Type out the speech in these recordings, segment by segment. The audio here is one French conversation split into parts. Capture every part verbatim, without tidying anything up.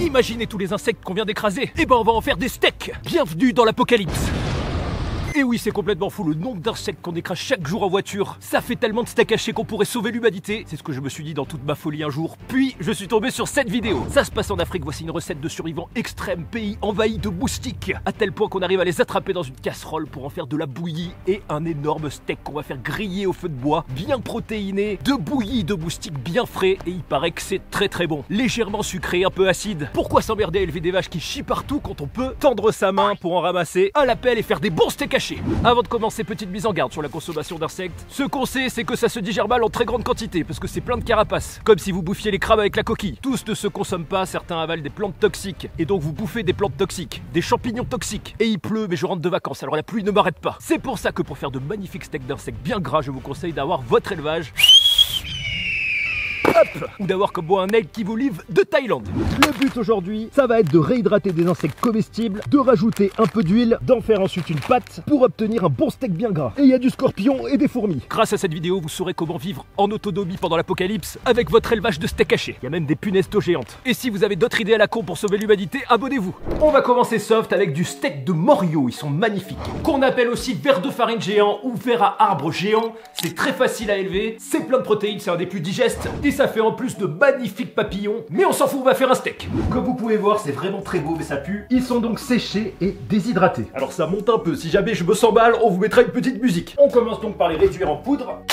Imaginez tous les insectes qu'on vient d'écraser. Et ben on va en faire des steaks. Bienvenue dans l'apocalypse. Et oui, c'est complètement fou le nombre d'insectes qu'on écrase chaque jour en voiture. Ça fait tellement de steaks hachés qu'on pourrait sauver l'humanité. C'est ce que je me suis dit dans toute ma folie un jour. Puis, je suis tombé sur cette vidéo. Ça se passe en Afrique, voici une recette de survivants extrême, pays envahi de moustiques. À tel point qu'on arrive à les attraper dans une casserole pour en faire de la bouillie et un énorme steak qu'on va faire griller au feu de bois, bien protéiné, de bouillie de moustiques bien frais. Et il paraît que c'est très très bon. Légèrement sucré, un peu acide. Pourquoi s'emmerder à élever des vaches qui chient partout quand on peut tendre sa main pour en ramasser à la pelle et faire des bons steaks hachés? Avant de commencer, petite mise en garde sur la consommation d'insectes. Ce qu'on sait, c'est que ça se digère mal en très grande quantité, parce que c'est plein de carapaces. Comme si vous bouffiez les crabes avec la coquille. Tous ne se consomment pas, certains avalent des plantes toxiques. Et donc vous bouffez des plantes toxiques, des champignons toxiques. Et il pleut, mais je rentre de vacances, alors la pluie ne m'arrête pas. C'est pour ça que pour faire de magnifiques steaks d'insectes bien gras, je vous conseille d'avoir votre élevage. Hop, ou d'avoir comme moi un egg qui vous livre de Thaïlande. Le but aujourd'hui, ça va être de réhydrater des insectes comestibles, de rajouter un peu d'huile, d'en faire ensuite une pâte pour obtenir un bon steak bien gras. Et il y a du scorpion et des fourmis. Grâce à cette vidéo, vous saurez comment vivre en autonomie pendant l'apocalypse avec votre élevage de steak haché. Il y a même des punaises d'eau géantes. Et si vous avez d'autres idées à la con pour sauver l'humanité, abonnez-vous. On va commencer soft avec du steak de Morio, ils sont magnifiques. Qu'on appelle aussi ver de farine géant ou ver à arbre géant. C'est très facile à élever, c'est plein de protéines, c'est un des plus digestes. Et ça fait en plus de magnifiques papillons, mais on s'en fout, on va faire un steak. Comme vous pouvez voir, c'est vraiment très beau, mais ça pue. Ils sont donc séchés et déshydratés. Alors ça monte un peu, si jamais je me sens mal, on vous mettra une petite musique. On commence donc par les réduire en poudre.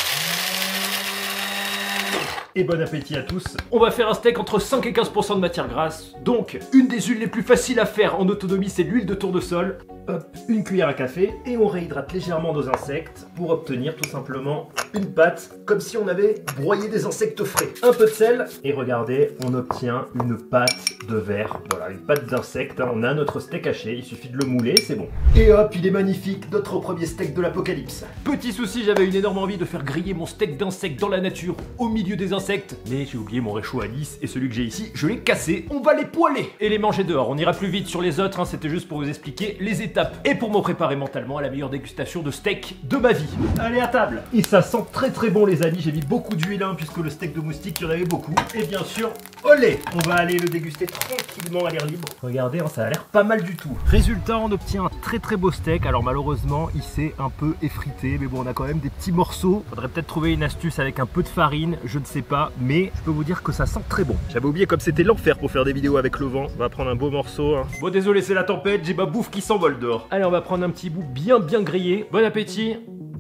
Et bon appétit à tous. On va faire un steak entre cinq et quinze pour cent de matière grasse. Donc, une des huiles les plus faciles à faire en autonomie, c'est l'huile de tournesol. Hop, une cuillère à café. Et on réhydrate légèrement nos insectes pour obtenir tout simplement une pâte, comme si on avait broyé des insectes frais. Un peu de sel. Et regardez, on obtient une pâte de verre. Voilà, une pâte d'insectes. On a notre steak haché, il suffit de le mouler, c'est bon. Et hop, il est magnifique, notre premier steak de l'apocalypse. Petit souci, j'avais une énorme envie de faire griller mon steak d'insectes dans la nature, au milieu des insectes. Mais j'ai oublié mon réchaud à dix et celui que j'ai ici, je l'ai cassé. On va les poêler et les manger dehors. On ira plus vite sur les autres, hein, c'était juste pour vous expliquer les étapes et pour me préparer mentalement à la meilleure dégustation de steak de ma vie. Allez à table. Et ça sent très très bon les amis, j'ai mis beaucoup d'huile hein, puisque le steak de moustique, il y en avait beaucoup. Et bien sûr, olé, on va aller le déguster tranquillement à l'air libre. Regardez, hein, ça a l'air pas mal du tout. Résultat, on obtient un très très beau steak. Alors malheureusement, il s'est un peu effrité, mais bon, on a quand même des petits morceaux. Faudrait peut-être trouver une astuce avec un peu de farine, je ne sais pas, mais je peux vous dire que ça sent très bon. J'avais oublié comme c'était l'enfer pour faire des vidéos avec le vent. On va prendre un beau morceau. Hein. Bon, désolé, c'est la tempête, j'ai ma bouffe qui s'envole dehors. Allez, on va prendre un petit bout bien bien grillé. Bon appétit.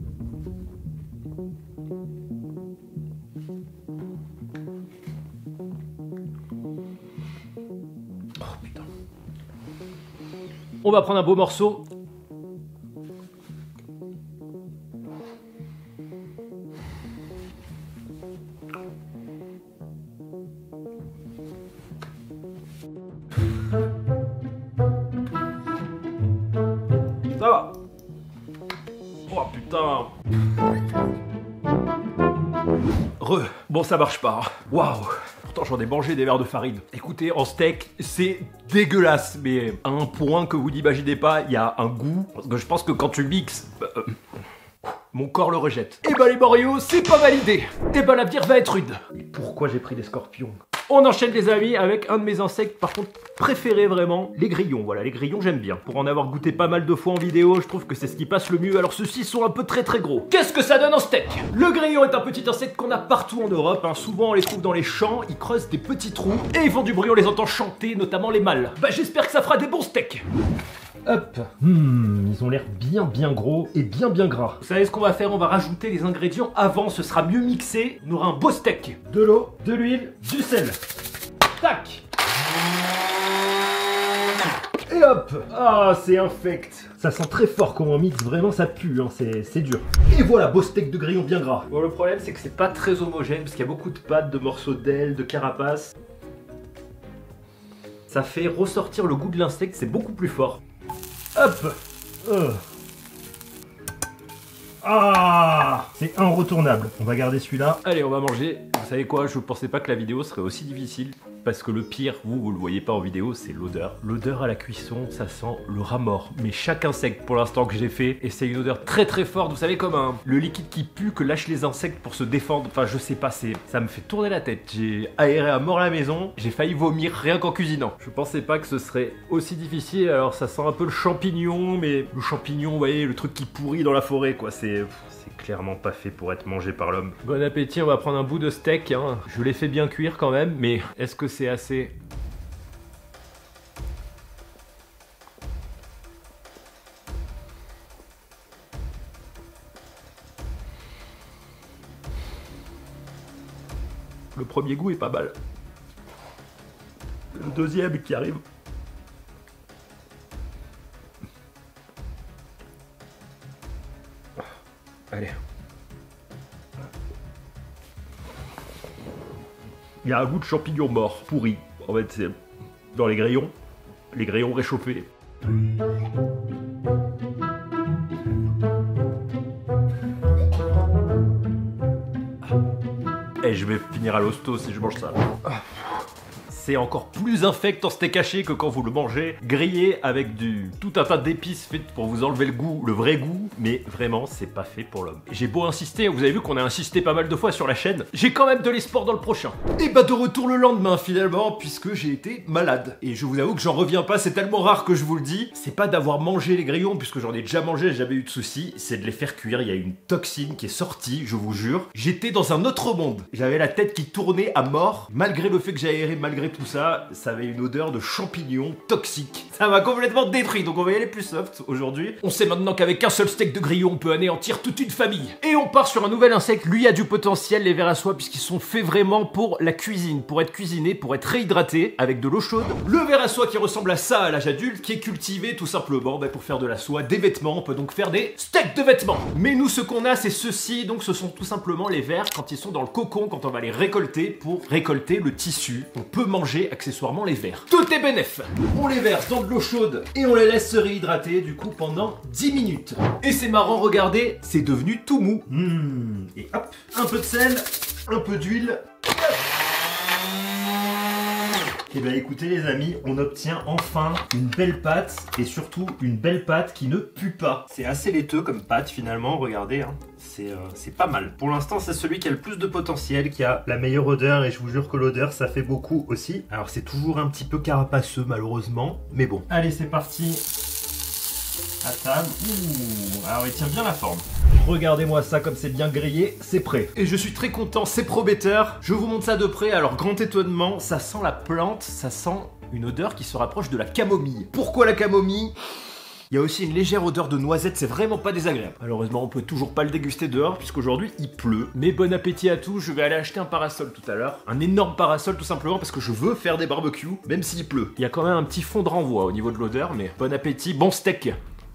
Oh putain. On va prendre un beau morceau. Ça va. Oh putain. Re. Bon, ça marche pas. Waouh. Pourtant, j'en ai mangé des verres de farine. Écoutez, en steak, c'est dégueulasse. Mais à un point que vous n'imaginez pas, il y a un goût. Parce que je pense que quand tu mixes... Euh, mon corps le rejette. Et bah les Morio, c'est pas validé. Et bah l'avenir va être rude. Mais pourquoi j'ai pris des scorpions ? On enchaîne les amis avec un de mes insectes par contre préférés vraiment, les grillons. Voilà, les grillons j'aime bien. Pour en avoir goûté pas mal de fois en vidéo, je trouve que c'est ce qui passe le mieux. Alors ceux-ci sont un peu très très gros. Qu'est-ce que ça donne en steak? Le grillon est un petit insecte qu'on a partout en Europe. Hein. Souvent on les trouve dans les champs, ils creusent des petits trous et ils font du bruit, on les entend chanter, notamment les mâles. Bah j'espère que ça fera des bons steaks. Hop, hmm, ils ont l'air bien bien gros et bien bien gras. Vous savez ce qu'on va faire? On va rajouter les ingrédients avant, ce sera mieux mixé. On aura un beau steak. De l'eau, de l'huile, du sel. Tac. Et hop. Ah, c'est infect. Ça sent très fort quand on mixe, vraiment ça pue, hein. C'est dur. Et voilà, beau steak de grillon bien gras. Bon, le problème c'est que c'est pas très homogène parce qu'il y a beaucoup de pâtes, de morceaux d'ailes, de carapace. Ça fait ressortir le goût de l'insecte, c'est beaucoup plus fort. Hop. euh. Ah, c'est inretournable. On va garder celui-là. Allez, on va manger. Vous savez quoi, je pensais pas que la vidéo serait aussi difficile. parce que le pire, vous, vous le voyez pas en vidéo, c'est l'odeur. L'odeur à la cuisson, ça sent le rat mort. Mais chaque insecte, pour l'instant que j'ai fait, et c'est une odeur très très forte, vous savez, comme un, le liquide qui pue que lâchent les insectes pour se défendre. Enfin, je sais pas, c'est, ça me fait tourner la tête. J'ai aéré à mort la maison, j'ai failli vomir rien qu'en cuisinant. Je pensais pas que ce serait aussi difficile. Alors ça sent un peu le champignon, mais le champignon, vous voyez, le truc qui pourrit dans la forêt, quoi. C'est, c'est clairement pas fait pour être mangé par l'homme. Bon appétit, on va prendre un bout de steak, hein. Je l'ai fait bien cuire quand même, mais est-ce que c'est assez? Le premier goût est pas mal. Le deuxième qui arrive. Allez. Il y a un goût de champignon mort, pourri. En fait, c'est dans les grillons. Les grillons réchauffés. Et je vais finir à l'hosto si je mange ça. C'est encore plus infect en steak haché que quand vous le mangez grillé avec du tout un tas d'épices faites pour vous enlever le goût, le vrai goût, mais vraiment c'est pas fait pour l'homme. J'ai beau insister, vous avez vu qu'on a insisté pas mal de fois sur la chaîne, j'ai quand même de l'espoir dans le prochain. Et bah de retour le lendemain finalement, puisque j'ai été malade. Et je vous avoue que j'en reviens pas, c'est tellement rare que je vous le dis. C'est pas d'avoir mangé les grillons, puisque j'en ai déjà mangé, j'ai jamais eu de soucis, c'est de les faire cuire. Il y a une toxine qui est sortie, je vous jure. J'étais dans un autre monde. J'avais la tête qui tournait à mort, malgré le fait que j'ai aéré, malgré tout ça, ça avait une odeur de champignons toxiques. Ça m'a complètement détruit, donc on va y aller plus soft aujourd'hui. On sait maintenant qu'avec un seul steak de grillon, on peut anéantir toute une famille. Et on part sur un nouvel insecte, lui a du potentiel, les vers à soie, puisqu'ils sont faits vraiment pour la cuisine, pour être cuisinés, pour être réhydratés, avec de l'eau chaude. Le ver à soie qui ressemble à ça à l'âge adulte, qui est cultivé tout simplement bah, pour faire de la soie, des vêtements, on peut donc faire des steaks de vêtements. Mais nous, ce qu'on a, c'est ceci, donc ce sont tout simplement les vers quand ils sont dans le cocon, quand on va les récolter pour récolter le tissu. On peut manger accessoirement les vers. Tout est bénef. On les verse dans de l'eau chaude et on les laisse se réhydrater du coup pendant dix minutes. Et c'est marrant, regardez, c'est devenu tout mou. Mmh. Et hop, un peu de sel, un peu d'huile. Et bien écoutez les amis, on obtient enfin une belle pâte et surtout une belle pâte qui ne pue pas. C'est assez laiteux comme pâte finalement, regardez, hein. C'est euh, pas mal. Pour l'instant c'est celui qui a le plus de potentiel, qui a la meilleure odeur et je vous jure que l'odeur ça fait beaucoup aussi. Alors c'est toujours un petit peu carapaceux malheureusement, mais bon. Allez c'est parti. À table. Ouh, alors il tient bien la forme. Regardez-moi ça comme c'est bien grillé, c'est prêt. Et je suis très content, c'est prometteur. Je vous montre ça de près, alors grand étonnement, ça sent la plante, ça sent une odeur qui se rapproche de la camomille. Pourquoi la camomille ? Il y a aussi une légère odeur de noisette, c'est vraiment pas désagréable. Malheureusement, on peut toujours pas le déguster dehors puisqu'aujourd'hui il pleut. Mais bon appétit à tous, je vais aller acheter un parasol tout à l'heure. Un énorme parasol tout simplement parce que je veux faire des barbecues, même s'il pleut. Il y a quand même un petit fond de renvoi au niveau de l'odeur, mais bon appétit, bon steak.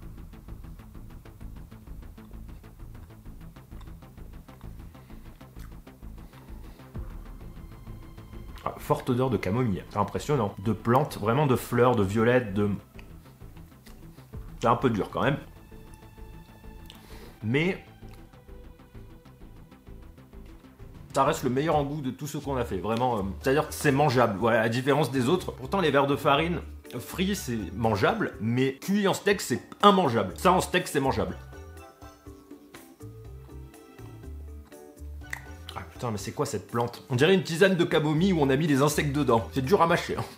Ah, forte odeur de camomille, c'est impressionnant. De plantes, vraiment de fleurs, de violettes, de... C'est un peu dur quand même. Mais... ça reste le meilleur en goût de tout ce qu'on a fait, vraiment. Euh, C'est-à-dire que c'est mangeable, voilà, à la différence des autres. Pourtant les vers de farine frits c'est mangeable, mais cuit en steak c'est immangeable. Ça en steak c'est mangeable. Putain, mais c'est quoi cette plante? On dirait une tisane de camomille où on a mis des insectes dedans. C'est dur à mâcher. Hein.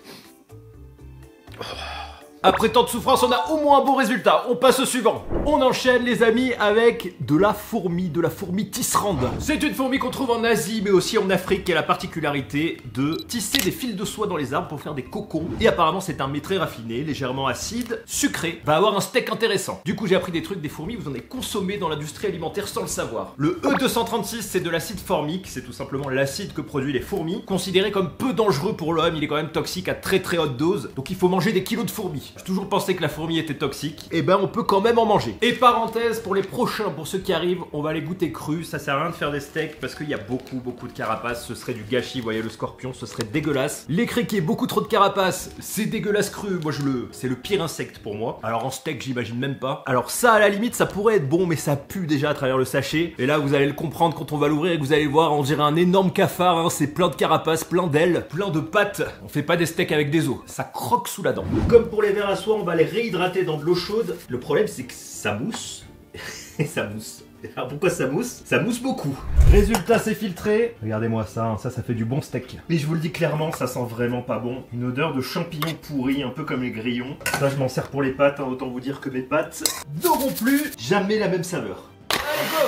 Après tant de souffrance, on a au moins un bon résultat. On passe au suivant. On enchaîne les amis avec de la fourmi, de la fourmi tisserande. C'est une fourmi qu'on trouve en Asie mais aussi en Afrique qui a la particularité de tisser des fils de soie dans les arbres pour faire des cocons. Et apparemment c'est un mets très raffiné, légèrement acide, sucré, va avoir un steak intéressant. Du coup j'ai appris des trucs des fourmis, vous en avez consommé dans l'industrie alimentaire sans le savoir. Le E deux cent trente-six c'est de l'acide formique, c'est tout simplement l'acide que produisent les fourmis. Considéré comme peu dangereux pour l'homme, il est quand même toxique à très très haute dose, donc il faut manger des kilos de fourmis. J'ai toujours pensé que la fourmi était toxique. Et ben on peut quand même en manger. Et parenthèse, pour les prochains, pour ceux qui arrivent, on va les goûter crus. Ça sert à rien de faire des steaks parce qu'il y a beaucoup, beaucoup de carapace. Ce serait du gâchis, vous voyez le scorpion, ce serait dégueulasse. Les criquets, beaucoup trop de carapace, c'est dégueulasse cru. Moi je le... c'est le pire insecte pour moi. Alors en steak, j'imagine même pas. Alors ça, à la limite, ça pourrait être bon, mais ça pue déjà à travers le sachet. Et là, vous allez le comprendre quand on va l'ouvrir et que vous allez le voir, on dirait un énorme cafard, hein. C'est plein de carapace, plein d'ailes, plein de pattes. On fait pas des steaks avec des os. Ça croque sous la dent. Comme pour les vers à soie, on va les réhydrater dans de l'eau chaude. Le problème, c'est que ça mousse. Et ça mousse. Alors pourquoi ça mousse? Ça mousse beaucoup. Résultat, c'est filtré. Regardez-moi ça, hein. ça, ça fait du bon steak. Mais je vous le dis clairement, ça sent vraiment pas bon. Une odeur de champignons pourris, un peu comme les grillons. Ça, je m'en sers pour les pâtes, hein. Autant vous dire que mes pâtes n'auront plus jamais la même saveur. Allez, go!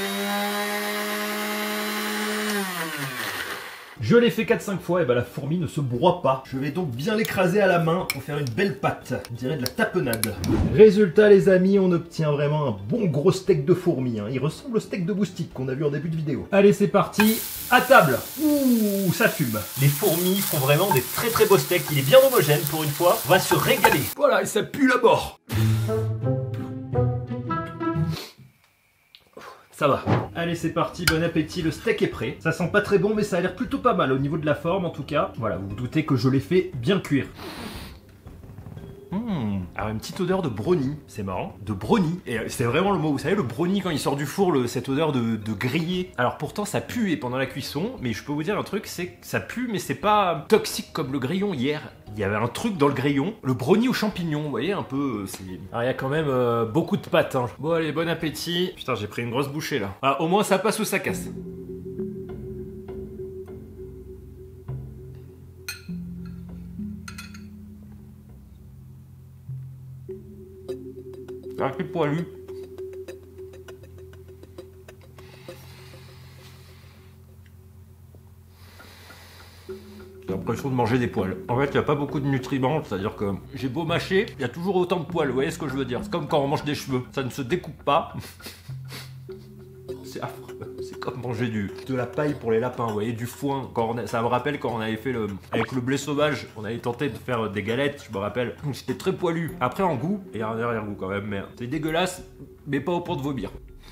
Je l'ai fait quatre cinq fois, et bah la fourmi ne se broie pas. Je vais donc bien l'écraser à la main pour faire une belle pâte. On dirait de la tapenade. Résultat les amis, on obtient vraiment un bon gros steak de fourmi. Hein. Il ressemble au steak de moustique qu'on a vu en début de vidéo. Allez c'est parti, à table. Ouh, ça fume. Les fourmis font vraiment des très très beaux steaks. Il est bien homogène pour une fois. On va se régaler. Voilà, et ça pue la mort. Ça va. Allez, c'est parti, bon appétit, le steak est prêt. Ça sent pas très bon, mais ça a l'air plutôt pas mal au niveau de la forme en tout cas. Voilà, vous vous doutez que je l'ai fait bien cuire. Mmh. Alors une petite odeur de brownie, c'est marrant, de brownie, et c'est vraiment le mot, vous savez le brownie quand il sort du four, le, cette odeur de, de grillé. Alors pourtant ça pue pendant la cuisson, mais je peux vous dire un truc, c'est que ça pue mais c'est pas toxique comme le grillon hier. Il y avait un truc dans le grillon, le brownie aux champignons, vous voyez un peu, c'est... Alors il y a quand même euh, beaucoup de pâtes, hein. Bon allez, bon appétit. Putain j'ai pris une grosse bouchée là. Ah, au moins ça passe ou ça casse. Un peu poilu. J'ai l'impression de manger des poils. En fait, il n'y a pas beaucoup de nutriments, c'est-à-dire que j'ai beau mâcher, il y a toujours autant de poils, vous voyez ce que je veux dire? C'est comme quand on mange des cheveux, ça ne se découpe pas. C'est affreux. C'est comme manger du, de la paille pour les lapins, vous voyez, du foin. Quand on a, ça me rappelle quand on avait fait le... Avec le blé sauvage, on avait tenté de faire des galettes, je me rappelle. C'était très poilu. Après, en goût, il y a un arrière-goût quand même, mais c'est dégueulasse, mais pas au point de vomir.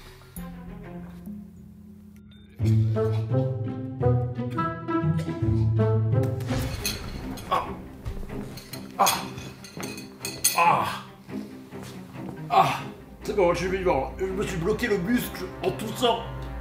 Ah. Ah. Ah. Ah. C'est bon, je suis vivant. Je me suis bloqué le muscle en toussant.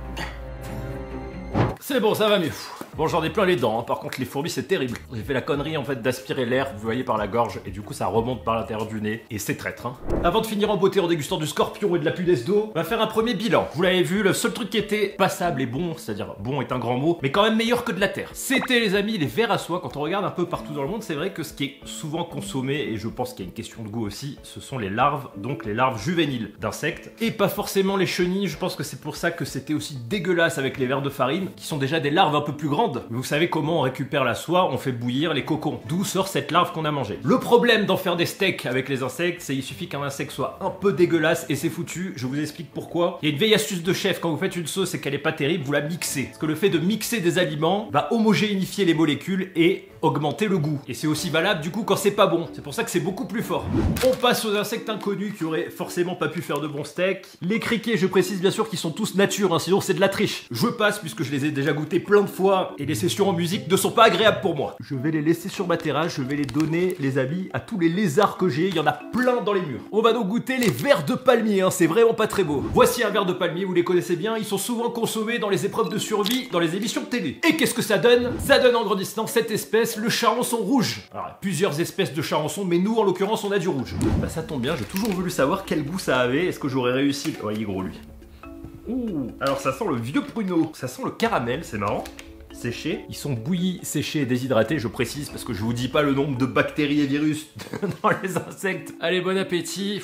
C'est bon, ça va mieux. Bon, j'en ai plein les dents, hein. Par contre les fourmis c'est terrible. J'ai fait la connerie en fait d'aspirer l'air, vous voyez, par la gorge, et du coup ça remonte par l'intérieur du nez, et c'est traître. Hein. Avant de finir en beauté en dégustant du scorpion et de la punaise d'eau, on va faire un premier bilan. Vous l'avez vu, le seul truc qui était passable et bon, c'est-à-dire bon est un grand mot, mais quand même meilleur que de la terre. C'était les amis les vers à soie. Quand on regarde un peu partout dans le monde, c'est vrai que ce qui est souvent consommé, et je pense qu'il y a une question de goût aussi, ce sont les larves, donc les larves juvéniles d'insectes, et pas forcément les chenilles. Je pense que c'est pour ça que c'était aussi dégueulasse avec les vers de farine, qui sont déjà des larves un peu plus grandes. Vous savez comment on récupère la soie? On fait bouillir les cocons, d'où sort cette larve qu'on a mangée. Le problème d'en faire des steaks avec les insectes, c'est qu'il suffit qu'un insecte soit un peu dégueulasse et c'est foutu. Je vous explique pourquoi. Il y a une vieille astuce de chef, quand vous faites une sauce et qu'elle est pas terrible, vous la mixez. Parce que le fait de mixer des aliments va homogénéifier les molécules et augmenter le goût. Et c'est aussi valable du coup quand c'est pas bon. C'est pour ça que c'est beaucoup plus fort. On passe aux insectes inconnus qui auraient forcément pas pu faire de bons steaks. Les criquets, je précise bien sûr qu'ils sont tous nature, hein, sinon c'est de la triche. Je passe puisque je les ai déjà goûtés plein de fois et les sessions en musique ne sont pas agréables pour moi. Je vais les laisser sur ma terrasse, je vais les donner, les amis, à tous les lézards que j'ai. Il y en a plein dans les murs. On va donc goûter les vers de palmier, hein, c'est vraiment pas très beau. Voici un ver de palmier, vous les connaissez bien, ils sont souvent consommés dans les épreuves de survie, dans les émissions de télé. Et qu'est-ce que ça donne? Ça donne en grandissant cette espèce, le charançon rouge. Alors, il y a plusieurs espèces de charançon, mais nous, en l'occurrence, on a du rouge. Bah ça tombe bien, j'ai toujours voulu savoir quel goût ça avait. Est-ce que j'aurais réussi? Oh, il est gros, lui. Ouh, alors ça sent le vieux pruneau. Ça sent le caramel, c'est marrant. Séchés. Ils sont bouillis, séchés et déshydratés, je précise, parce que je vous dis pas le nombre de bactéries et virus dans les insectes. Allez, bon appétit.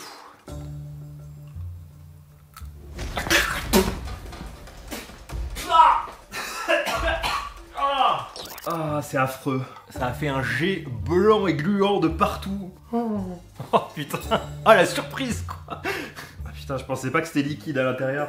Ah, c'est affreux. Ça a fait un jet blanc et gluant de partout. Oh, oh putain. Ah, la surprise, quoi. Ah, putain, je pensais pas que c'était liquide à l'intérieur.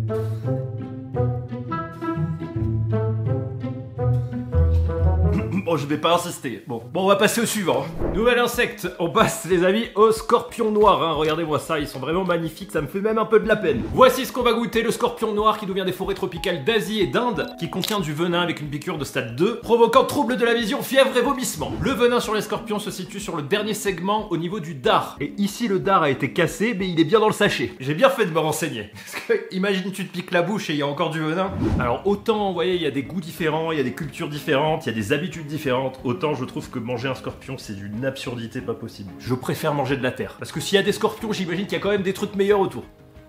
Bon, Oh, je vais pas insister. Bon, bon, on va passer au suivant. Nouvel insecte. On passe, les amis, aux scorpions noirs. Hein. Regardez-moi ça, ils sont vraiment magnifiques. Ça me fait même un peu de la peine. Voici ce qu'on va goûter. Le scorpion noir qui nous vient des forêts tropicales d'Asie et d'Inde, qui contient du venin avec une piqûre de stade deux, provoquant troubles de la vision, fièvre et vomissement. Le venin sur les scorpions se situe sur le dernier segment au niveau du dard. Et ici, le dard a été cassé, mais il est bien dans le sachet. J'ai bien fait de me renseigner. Parce que, imagine, tu te piques la bouche et il y a encore du venin. Alors, autant, vous voyez, il y a des goûts différents, il y a des cultures différentes, il y a des habitudes différentes. Autant, je trouve que manger un scorpion, c'est d'une absurdité pas possible. Je préfère manger de la terre. Parce que s'il y a des scorpions, j'imagine qu'il y a quand même des trucs meilleurs autour.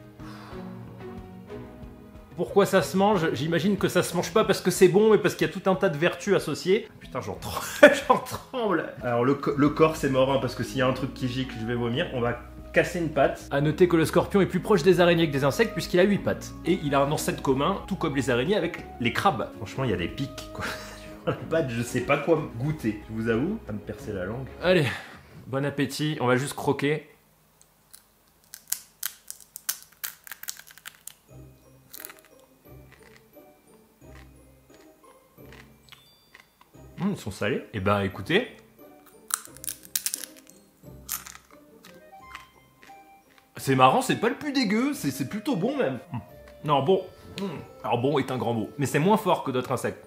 Pourquoi ça se mange? J'imagine que ça se mange pas parce que c'est bon, mais parce qu'il y a tout un tas de vertus associées. Putain, j'en tremble, j'en tremble. Alors le, le corps, c'est mort, hein, parce que s'il y a un truc qui gicle, je vais vomir. On va casser une patte. A noter que le scorpion est plus proche des araignées que des insectes puisqu'il a huit pattes. Et il a un ancêtre commun, tout comme les araignées, avec les crabes. Franchement, il y a des pics, quoi. La patte, je sais pas quoi goûter. Je vous avoue, ça me percer la langue. Allez, bon appétit. On va juste croquer. Mmh, ils sont salés. Et bah écoutez. C'est marrant, c'est pas le plus dégueu, c'est plutôt bon même. Mmh. Non, bon. Mmh. Alors bon est un grand mot. Mais c'est moins fort que d'autres insectes.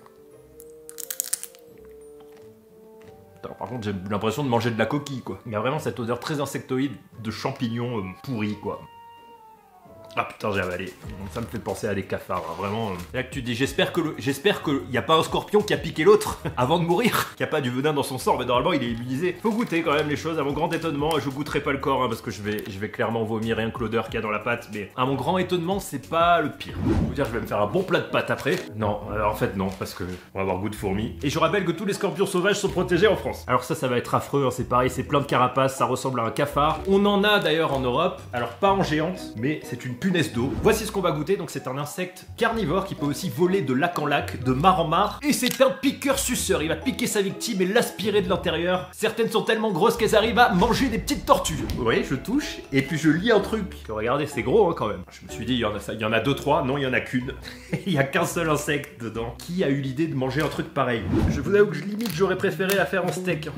Putain, par contre, j'ai l'impression de manger de la coquille, quoi. Il y a vraiment cette odeur très insectoïde de champignons euh, pourris, quoi. Ah putain, j'ai avalé. Ça me fait penser à des cafards, hein. Vraiment. C'est là que tu dis, j'espère que le... j'espère qu'il n'y a pas un scorpion qui a piqué l'autre avant de mourir, qu'il n'y a pas du venin dans son sang, mais normalement il est immunisé. Faut goûter quand même les choses, à mon grand étonnement. Je goûterai pas le corps, hein, parce que je vais, je vais clairement vomir rien que l'odeur qu'il y a dans la pâte, mais à mon grand étonnement, c'est pas le pire. Je vais vous dire, je vais me faire un bon plat de pâtes après. Non, alors en fait non, parce que on va avoir goût de fourmis. Et je rappelle que tous les scorpions sauvages sont protégés en France. Alors ça, ça va être affreux, hein, c'est pareil, c'est plein de carapaces, ça ressemble à un cafard. On en a d'ailleurs en Europe, alors pas en géante, mais c'est une punaise d'eau. Voici ce qu'on va goûter, donc c'est un insecte carnivore qui peut aussi voler de lac en lac, de mare en mare, et c'est un piqueur-suceur. Il va piquer sa victime et l'aspirer de l'intérieur. Certaines sont tellement grosses qu'elles arrivent à manger des petites tortues. Vous voyez, je touche, et puis je lis un truc. Regardez, c'est gros hein, quand même. Je me suis dit, il y en a, ça, il y en a deux, trois, non, il y en a qu'une. Il y a qu'un seul insecte dedans. Qui a eu l'idée de manger un truc pareil? Je vous avoue que je limite, j'aurais préféré la faire en steak.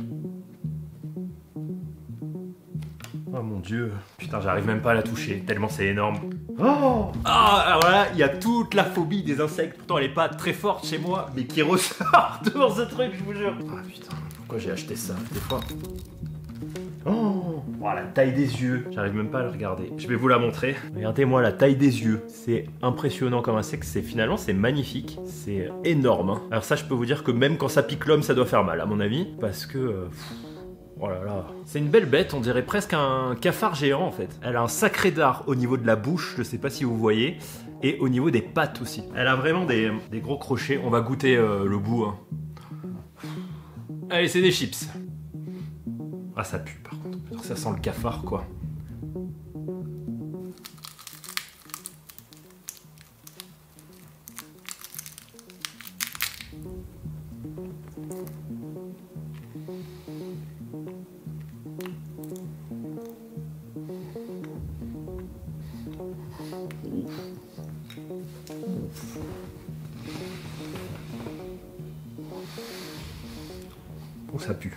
Oh mon dieu, putain, j'arrive même pas à la toucher, tellement c'est énorme. Oh ah, alors là, il y a toute la phobie des insectes, pourtant elle est pas très forte chez moi, mais qui ressort devant ce truc, je vous jure. Ah putain, pourquoi j'ai acheté ça, des fois. Oh, oh, la taille des yeux, j'arrive même pas à le regarder. Je vais vous la montrer. Regardez-moi la taille des yeux, c'est impressionnant comme insecte, c'est finalement c'est magnifique, c'est énorme. Hein. Alors ça, je peux vous dire que même quand ça pique l'homme, ça doit faire mal à mon avis, parce que... Euh, oh là là. C'est une belle bête, on dirait presque un cafard géant en fait. Elle a un sacré dard au niveau de la bouche, je sais pas si vous voyez, et au niveau des pattes aussi. Elle a vraiment des, des gros crochets, on va goûter euh, le bout. Hein. Allez, c'est des chips. Ah, ça pue par contre, ça sent le cafard quoi. Oh, ça pue.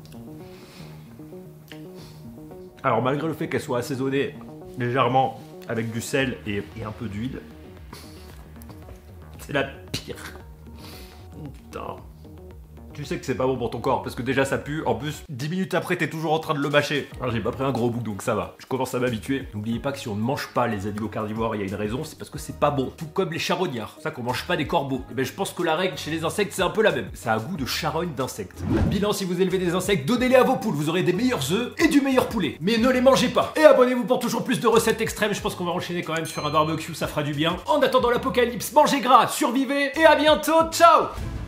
Alors malgré le fait qu'elle soit assaisonnée légèrement avec du sel et, et un peu d'huile, c'est la pire. Putain. Tu sais que c'est pas bon pour ton corps parce que déjà ça pue, en plus dix minutes après t'es toujours en train de le mâcher. Alors j'ai pas pris un gros bout donc ça va, je commence à m'habituer. N'oubliez pas que si on ne mange pas les animaux carnivores, il y a une raison, c'est parce que c'est pas bon. Tout comme les charognards, c'est ça qu'on mange pas des corbeaux. Et ben je pense que la règle chez les insectes c'est un peu la même. Ça a goût de charogne d'insectes. Bilan, si vous élevez des insectes, donnez-les à vos poules, vous aurez des meilleurs œufs et du meilleur poulet. Mais ne les mangez pas. Et abonnez-vous pour toujours plus de recettes extrêmes, je pense qu'on va enchaîner quand même sur un barbecue, ça fera du bien. En attendant l'apocalypse, mangez gras, survivez et à bientôt, ciao.